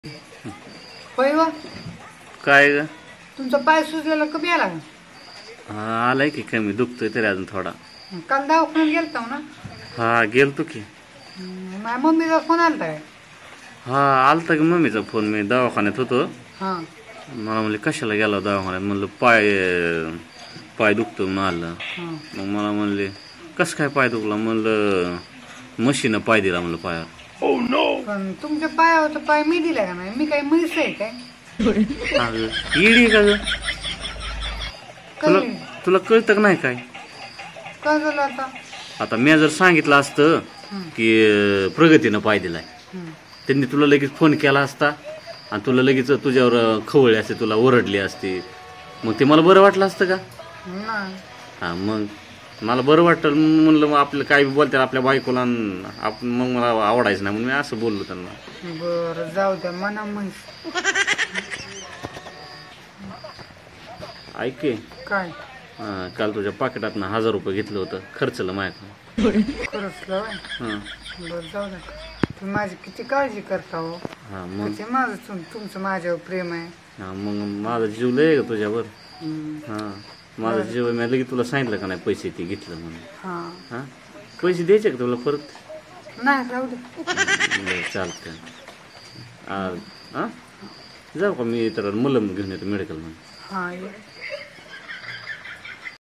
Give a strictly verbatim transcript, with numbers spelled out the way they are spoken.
होय व काय ग? तुमचा पाय सुजलेला कमी आला का? हा आलाय की कमी दुखतोय तरी अजून थोडा. काल दवाखान्यात गेलता ना? हा गेलतो की. हम्म, माझ्या मम्मीचा फोन आलता काय? हा आलता की मम्मीचा फोन. मी दवाखान्यात होतो. हा मला म्हणले कशाला गेला दवाखान्यात. म्हणलं पाय पाय दुखतो म्हणलं. हा मग मला म्हणले कसं काय पाय दुखला. म्हणलं मशीनं पाय दिला म्हणलं पायावर. पण तुमच्या पायावर पाय मी दिला का नाही? मी काय म्हैस आहे काय? अगं येडी का ग? तुला काय तुला कळतं का नाही काय? काय झालं आता? आता मी जर सांगितलं असतं हं. की प्रगतीनं पाय दिलाय, हं. त्यांनी तुला लगेच फोन केला असता आणि तुला लगेच तुझ्यावर खवळली असते, तुला ओरडली असती. मग ते मला बरं वाटलं असतं का? नाही हा मग मला बरं वाटतं म्हणलं. मग आपलं काय बी बोलतात आपल्या बायकोला आणि आपण मग मला आवडायचं नाही म्हणून मी असं बोललो त्यांना. बर जाऊ द्या मना म्हैस. ऐक की, काय हा, काल तुझ्या पाकिटातनं हजार रुपये घेतलं होतं, खर्चलं माझ्याकडून. खरंच लाव हां बर जाऊ द्या. तुम्ही माझी किती काळजी करता हो. हां मग म्हणजे माझं तुम- तुमचं माझ्यावर प्रेम आहे. हां मग माझा जीव लय का तुझ्यावर. हं. हां माझा जीव मी लगेच तुला सांगितलं का नाही पैसे ते घेतलं म्हणून. हा हां पैसे द्यायचे का तुला परत? नाही राहू दे. बरं चालतं. हां हां जाऊ का मी तर मलम घेऊन येतो मेडिकलमध्ये. हा ये